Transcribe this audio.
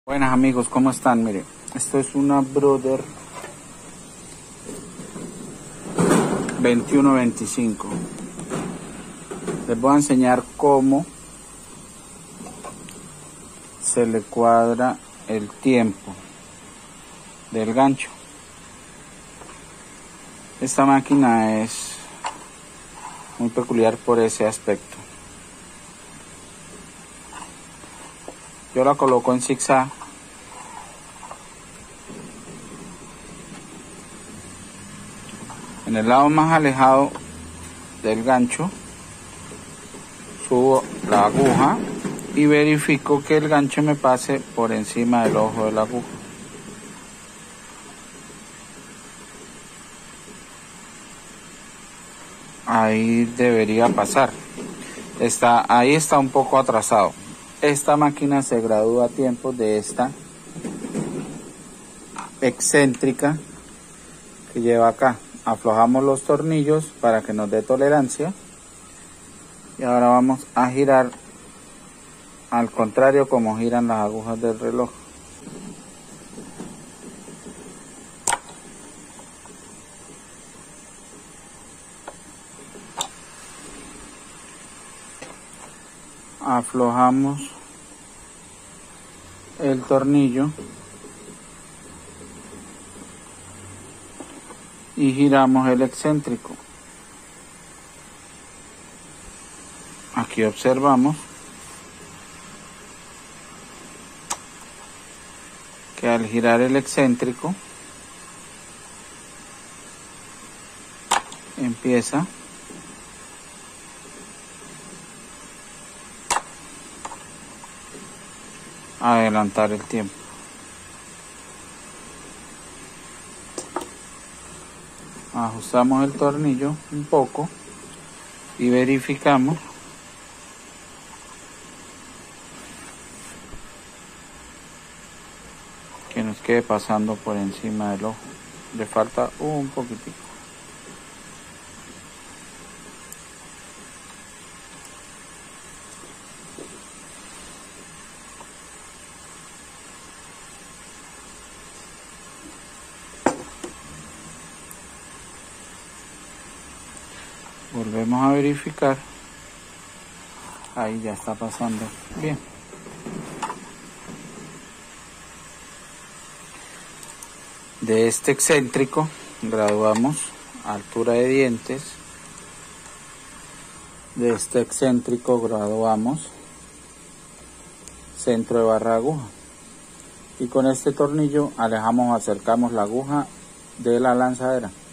Buenas amigos, ¿cómo están? Miren, esto es una Brother 2125. Les voy a enseñar cómo se le cuadra el tiempo del gancho. Esta máquina es muy peculiar por ese aspecto. Yo la coloco en zigzag. En el lado más alejado del gancho subo la aguja y verifico que el gancho me pase por encima del ojo de la aguja. Ahí debería pasar. Ahí está un poco atrasado. Esta máquina se gradúa a tiempo de esta excéntrica que lleva acá. Aflojamos los tornillos para que nos dé tolerancia y ahora vamos a girar al contrario como giran las agujas del reloj. Aflojamos el tornillo y giramos el excéntrico. Aquí observamos que al girar el excéntrico empieza a adelantar el tiempo. Ajustamos el tornillo un poco y verificamos que nos quede pasando por encima del ojo. Le falta un poquitico. Volvemos a verificar. Ahí ya está pasando bien. De este excéntrico graduamos altura de dientes. De este excéntrico graduamos centro de barra de aguja. Y con este tornillo alejamos o acercamos la aguja de la lanzadera.